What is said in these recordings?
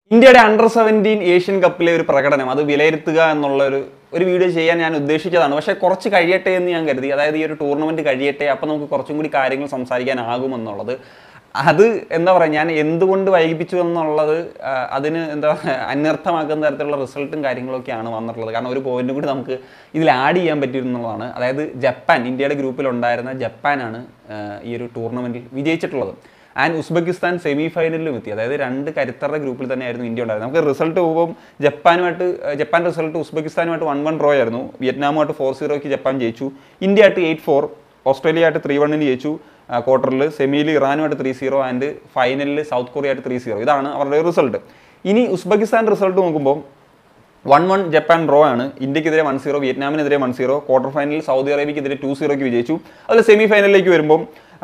ഇന്ത്യയുടെ അണ്ടർ-17 ഏഷ്യൻ കപ്പിലെ ഒരു പ്രകടനം അത് വിലയിരുത്തുക എന്നുള്ള ഒരു വീഡിയോ ചെയ്യാൻ ഞാൻ ഉദ്ദേശിച്ചതാണ്. പക്ഷേ കുറച്ച് കഴിയട്ടെ എന്ന് ഞാൻ കരുതി. അതായത് ഈ ഒരു ടൂർണമെന്റ് കഴിയട്ടെ, അപ്പോൾ നമുക്ക് കുറച്ചും കൂടി കാര്യങ്ങൾ സംസാരിക്കാനാകുമെന്നുള്ളത്. അത് എന്താ പറയുക, ഞാൻ എന്തുകൊണ്ട് വൈകിപ്പിച്ചു എന്നുള്ളത് അതിന് എന്താ അന്വർത്ഥമാക്കുന്ന തരത്തിലുള്ള റിസൾട്ടും കാര്യങ്ങളൊക്കെയാണ് വന്നിട്ടുള്ളത്. കാരണം ഒരു പോയിന്റും കൂടി നമുക്ക് ഇതിൽ ആഡ് ചെയ്യാൻ പറ്റിയിരുന്നുള്ളതാണ്. അതായത് ജപ്പാൻ, ഇന്ത്യയുടെ ഗ്രൂപ്പിലുണ്ടായിരുന്ന ജപ്പാനാണ് ഈ ഒരു ടൂർണമെന്റിൽ വിജയിച്ചിട്ടുള്ളത്. ആൻഡ് ഉസ്ബെക്കിസ്ഥാൻ സെമി ഫൈനലിലും എത്തി. അതായത് രണ്ട് കരുത്തരുടെ ഗ്രൂപ്പിൽ തന്നെയായിരുന്നു ഇന്ത്യ ഉണ്ടായിരുന്നത്. നമുക്ക് റിസൾട്ട് പോകുമ്പോൾ ജപ്പാൻ റിസൾട്ട് ഉസ്ബെക്കിസ്ഥാനുമായിട്ട് 1-1 ഡ്രോ ആയിരുന്നു. വിയറ്റ്നാമുമായിട്ട് 4-0 ജപ്പാൻ ജയിച്ചു. ഇന്ത്യ ആയിട്ട് 8-4, ഓസ്ട്രേലിയ ആയിട്ട് 3-1 ജയിച്ചു. ക്വാർട്ടറിൽ, സെമിയിൽ ഇറാനുമായിട്ട് 3-0 ആൻഡ് ഫൈനലിൽ സൗത്ത് കൊറിയ ആയിട്ട് 3-0. ഇതാണ് അവരുടെ റിസൾട്ട്. ഇനി ഉസ്ബെക്കിസ്ഥാൻ റിസൾട്ട് നോക്കുമ്പോൾ 1-1 ജപ്പാൻ ഡ്രോ ആണ്. ഇന്ത്യക്കെതിരെ 1-0, വിയറ്റ്നാമിനെതിരെ 1-0. ക്വാർട്ടർ ഫൈനലിൽ സൗദി അറേബ്യക്കെതിരെ 2-0 വിജയിച്ചു. അതിൽ സെമി ഫൈനലിലേക്ക് വരുമ്പോൾ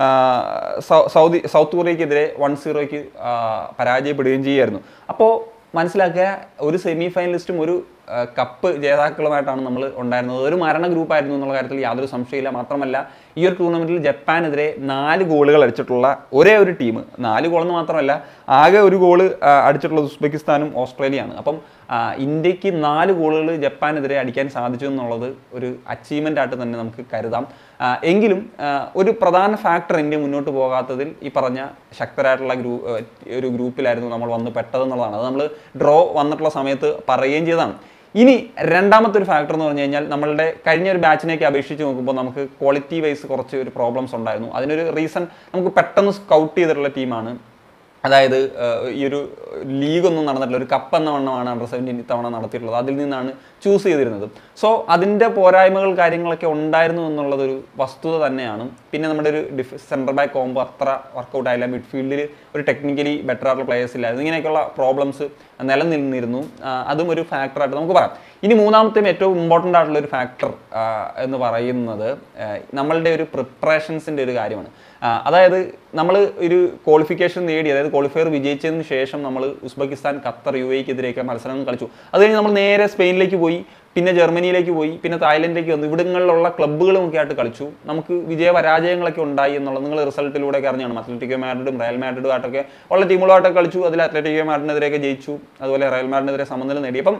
സൗത്ത് കൊറിയക്കെതിരെ 1-0 പരാജയപ്പെടുകയും ചെയ്യുമായിരുന്നു. അപ്പോൾ മനസ്സിലാക്കുക, ഒരു സെമി ഫൈനലിസ്റ്റും ഒരു കപ്പ് ജേതാക്കളുമായിട്ടാണ് നമ്മൾ ഉണ്ടായിരുന്നത്. ഒരു മരണ ഗ്രൂപ്പായിരുന്നു എന്നുള്ള കാര്യത്തിൽ യാതൊരു സംശയമില്ല. മാത്രമല്ല, ഈ ഒരു ടൂർണമെൻറ്റിൽ ജപ്പാനെതിരെ 4 ഗോളുകൾ അടിച്ചിട്ടുള്ള ഒരേ ഒരു ടീം, 4 ഗോളെന്ന് മാത്രമല്ല ആകെ ഒരു ഗോള് അടിച്ചിട്ടുള്ളത് ഉസ്ബെക്കിസ്ഥാനും ഓസ്ട്രേലിയയാണ്. അപ്പം ഇന്ത്യക്ക് 4 ഗോളുകൾ ജപ്പാനെതിരെ അടിക്കാൻ സാധിച്ചു എന്നുള്ളത് ഒരു അച്ചീവ്മെൻ്റ് ആയിട്ട് തന്നെ നമുക്ക് കരുതാം. എങ്കിലും ഒരു പ്രധാന ഫാക്ടർ ഇന്ത്യ മുന്നോട്ട് പോകാത്തതിൽ ഈ പറഞ്ഞ ശക്തരായിട്ടുള്ള ഒരു ഗ്രൂപ്പിലായിരുന്നു നമ്മൾ വന്ന് പെട്ടതെന്നുള്ളതാണ്. അത് നമ്മൾ ഡ്രോ വന്നിട്ടുള്ള സമയത്ത് പറയുകയും ചെയ്തതാണ്. ഇനി രണ്ടാമത്തെ ഒരു ഫാക്ടർ എന്ന് പറഞ്ഞു കഴിഞ്ഞാൽ, നമ്മളുടെ കഴിഞ്ഞ ഒരു ബാച്ചിനേക്ക് അപേക്ഷിച്ച് നോക്കുമ്പോൾ നമുക്ക് ക്വാളിറ്റി വൈസ് കുറച്ച് ഒരു പ്രോബ്ലംസ് ഉണ്ടായിരുന്നു. അതിനൊരു റീസൺ, നമുക്ക് പെട്ടെന്ന് സ്കൗട്ട് ചെയ്തിട്ടുള്ള ടീമാണ്. അതായത് ഈ ഒരു ലീഗൊന്നും നടന്നിട്ടില്ല, ഒരു കപ്പ് എന്ന വണ്ണമാണ് അണ്ടർ-17 ഇത്തവണ നടത്തിയിട്ടുള്ളത്. അതിൽ നിന്നാണ് ചൂസ് ചെയ്തിരുന്നത്. സോ അതിൻ്റെ പോരായ്മകൾ കാര്യങ്ങളൊക്കെ ഉണ്ടായിരുന്നു എന്നുള്ളതൊരു വസ്തുത തന്നെയാണ്. പിന്നെ നമ്മുടെ ഒരു സെൻറ്റർ ബാക്ക് കോംബോ അത്ര വർക്കൗട്ട് ആയില്ല. മിഡ്ഫീൽഡിൽ ഒരു ടെക്നിക്കലി ബെറ്റർ ആയിട്ടുള്ള പ്ലേയേഴ്സ് ഇല്ലായിരുന്നു. ഇങ്ങനെയൊക്കെയുള്ള പ്രോബ്ലംസ് നിലനിന്നിരുന്നു. അതും ഒരു ഫാക്ടറായിട്ട് നമുക്ക് പറയാം. ഇനി മൂന്നാമത്തെയും ഏറ്റവും ഇമ്പോർട്ടൻ്റ് ആയിട്ടുള്ള ഒരു ഫാക്ടർ എന്ന് പറയുന്നത് നമ്മളുടെ ഒരു പ്രിപ്പറേഷൻസിൻ്റെ ഒരു കാര്യമാണ്. അതായത് നമ്മൾ ഒരു ക്വാളിഫിക്കേഷൻ നേടി, അതായത് ക്വാളിഫയർ വിജയിച്ചതിന് ശേഷം നമ്മൾ ഉസ്ബെക്കിസ്ഥാൻ, ഖത്തർ, UAE-ക്കെതിരെയൊക്കെ മത്സരങ്ങൾ കളിച്ചു. അത് കഴിഞ്ഞ് നമ്മൾ നേരെ സ്പെയിനിലേക്ക് പോയി, പിന്നെ ജർമ്മനിയിലേക്ക് പോയി, പിന്നെ തായ്ലൻഡിലേക്ക് വന്നു. ഇവിടങ്ങളിലുള്ള ക്ലബ്ബുകളുമൊക്കെ ആയിട്ട് കളിച്ചു. നമുക്ക് വിജയപരാജയങ്ങളൊക്കെ ഉണ്ടായി എന്നുള്ളത് നിങ്ങൾ റിസൾട്ടിലൂടെയൊക്കെ അറിഞ്ഞാണ്. അത്ലറ്റിക്കോ മാഡ്രിഡും റയൽ മാഡ്രിഡും ആയിട്ടൊക്കെ ഉള്ള ടീമുകളായിട്ടൊക്കെ കളിച്ചു. അതിൽ അത്ലറ്റിക്കോ മാഡ്രിഡിനെതിരെയൊക്കെ ജയിച്ചു. അതുപോലെ റയൽ മാഡ്രിഡിനെതിരെ സമനില നേടി. അപ്പം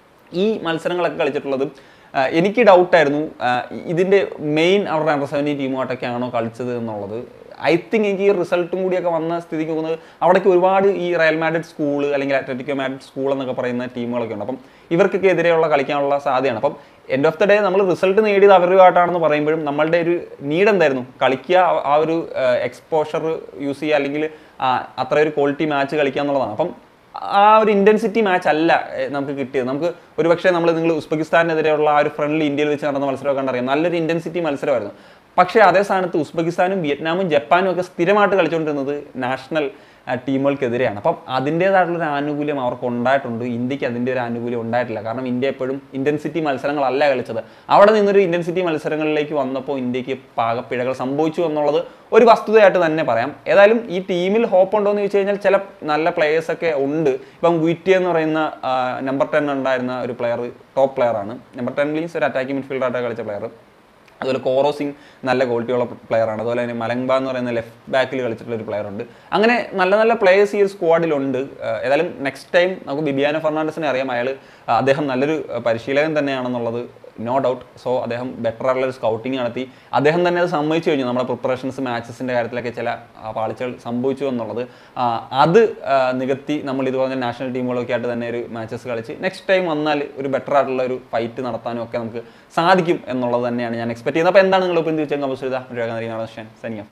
ഈ മത്സരങ്ങളൊക്കെ കളിച്ചിട്ടുള്ളത് എനിക്ക് ഡൗട്ടായിരുന്നു, ഇതിൻ്റെ മെയിൻ അവരുടെ അണ്ടർ-17 ടീമുമായിട്ടൊക്കെയാണോ കളിച്ചത് എന്നുള്ളത്. ഐ തിങ്ക് എനിക്ക് ഈ റിസൾട്ടും കൂടിയൊക്കെ വന്ന സ്ഥിതിക്ക് നോക്കുന്നത് അവിടേക്ക് ഒരുപാട് ഈ റയൽ മാഡ്രിഡ് സ്കൂൾ അല്ലെങ്കിൽ അത്ലറ്റിക്കോ മാഡ്രിഡ് സ്കൂൾ എന്നൊക്കെ പറയുന്ന ടീമുകളൊക്കെ ഉണ്ട്. അപ്പം ഇവർക്കൊക്കെ എതിരെയുള്ള കളിക്കാനുള്ള സാധ്യതയാണ്. അപ്പം എൻഡ് ഓഫ് ദ ഡേ നമ്മൾ റിസൾട്ട് നേടിയത് അവരുമായിട്ടാണെന്ന് പറയുമ്പോഴും നമ്മളുടെ ഒരു നീഡ് എന്തായിരുന്നു, കളിക്കുക, ആ ഒരു എക്സ്പോഷർ യൂസ് ചെയ്യുക, അല്ലെങ്കിൽ അത്ര ഒരു ക്വാളിറ്റി മാച്ച് കളിക്കുക എന്നുള്ളതാണ്. അപ്പം ആ ഒരു ഇൻറ്റൻസിറ്റി മാച്ച് അല്ല നമുക്ക് കിട്ടിയത്. നമുക്ക് ഒരുപക്ഷെ നിങ്ങൾ ഉസ്ബെക്കിസ്ഥാനെതിരെയുള്ള ആ ഒരു ഫ്രണ്ട്ലി ഇന്ത്യയിൽ വെച്ച് നടന്ന മത്സരമൊക്കെ കണ്ടറിയാം. നല്ലൊരു ഇൻറ്റൻസിറ്റി മത്സരമായിരുന്നു. പക്ഷേ അതേ സ്ഥാനത്ത് ഉസ്ബെക്കിസ്ഥാനും വിയറ്റ്നാമും ജപ്പാനും ഒക്കെ സ്ഥിരമായിട്ട് കളിച്ചുകൊണ്ടിരുന്നത് നാഷണൽ ടീമുകൾക്കെതിരെയാണ്. അപ്പം അതിൻ്റേതായിട്ടുള്ളൊരു ആനുകൂല്യം അവർക്ക് ഉണ്ടായിട്ടുണ്ട്. ഇന്ത്യക്ക് അതിൻ്റെ ഒരു ആനുകൂല്യം ഉണ്ടായിട്ടില്ല. കാരണം ഇന്ത്യ എപ്പോഴും ഇൻറ്റൻസിറ്റി മത്സരങ്ങളല്ല കളിച്ചത്. അവിടെ നിന്നൊരു ഇൻറ്റൻസിറ്റി മത്സരങ്ങളിലേക്ക് വന്നപ്പോൾ ഇന്ത്യക്ക് പാകപ്പിഴകൾ സംഭവിച്ചു എന്നുള്ളത് ഒരു വസ്തുതയായിട്ട് തന്നെ പറയാം. ഏതായാലും ഈ ടീമിൽ ഹോപ്പ് ഉണ്ടോ എന്ന് ചോദിച്ചു കഴിഞ്ഞാൽ ചില നല്ല പ്ലെയേഴ്സൊക്കെ ഉണ്ട്. ഇപ്പം ഗുയിറ്റി എന്ന് പറയുന്ന നമ്പർ 10 ഉണ്ടായിരുന്ന ഒരു പ്ലെയർ, ടോപ്പ് പ്ലെയറാണ്. നമ്പർ 10 മീൻസ് ഒരു അറ്റാക്കിംഗ് മിഡ്ഫീൽഡറായിട്ട് കളിച്ച പ്ലെയർ. അതുപോലെ കോറോ സിംഗ് നല്ല ക്വാളിറ്റിയുള്ള പ്ലെയറാണ്. അതുപോലെ തന്നെ മലങ്ബ എന്ന് പറയുന്ന ലെഫ്റ്റ് ബാക്കിൽ കളിച്ചിട്ടുള്ള ഒരു പ്ലെയർ ഉണ്ട്. അങ്ങനെ നല്ല നല്ല പ്ലെയേഴ്സ് ഈ ഒരു സ്ക്വാഡിലുണ്ട്. ഏതായാലും നെക്സ്റ്റ് ടൈം നമുക്ക് ബിബിയാനോ ഫെർണാണ്ടസിനെ അറിയാം. അദ്ദേഹം നല്ലൊരു പരിശീലകൻ തന്നെയാണെന്നുള്ളത് നോ ഡൗട്ട്. സോ അദ്ദേഹം ബെറ്റർ ആയിട്ടുള്ളൊരു സ്കൗട്ടിങ് നടത്തി. അദ്ദേഹം തന്നെ അത് സമ്മതിച്ചു കഴിഞ്ഞു. നമ്മുടെ പ്രിപ്പറേഷൻസ്, മാച്ചസിൻ്റെ കാര്യത്തിലൊക്കെ ചില പാളിച്ചകൾ സംഭവിച്ചു എന്നുള്ളത്. അത് നികത്തി നമ്മൾ ഇതുപോലെ നാഷണൽ ടീമുകളൊക്കെ ആയിട്ട് തന്നെ ഒരു മാച്ചസ് കളിച്ച് നെക്സ്റ്റ് ടൈം വന്നാൽ ഒരു ബെറ്റർ ആയിട്ടുള്ള ഒരു ഫൈറ്റ് നടത്താനും ഒക്കെ നമുക്ക് സാധിക്കും എന്നുള്ളത് തന്നെയാണ് ഞാൻ എക്സ്പെക്ട് ചെയ്യുന്നത്. അപ്പോൾ എന്താണ് നിങ്ങൾ ഇപ്പോൾ എന്ത് വെച്ചാൽ കമ്പോസ് ചെയ്താൽ സൈനിങ് ഓഫ്.